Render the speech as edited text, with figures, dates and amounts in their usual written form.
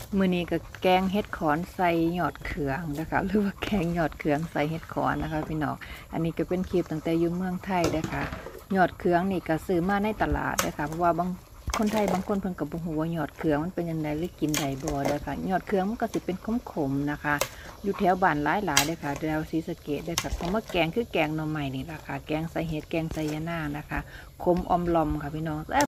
มื้อนี้ก็แกงเห็ดขอนใส่ยอดเขืองนะคะหรือว่าแกงยอดเขืองใส่เห็ดขอนนะคะพี่น้องอันนี้ก็เป็นคลิปตั้งแต่อยู่เมืองไทยนะคะยอดเขืองนี่ก็ซื้อมาในตลาดนะคะเพราะว่าบางคนไทยบางคนเพิ่นก็บ่ฮู้ว่ายอดเขืองมันเป็นยังไงหรือกินได้บ่เด้อค่ะยอดเขืองมันก็สิเป็นขมๆนะคะอยู่แถวบ้านหลายๆเด้อค่ะแถวศรีสะเกษเด้อค่ะคำว่าแกงคือแกงหน่อไม้นี่ล่ะค่ะแกงใส่เห็ดแกงใส่ยะนางนะคะขมอมลอมค่ะพี่น้อง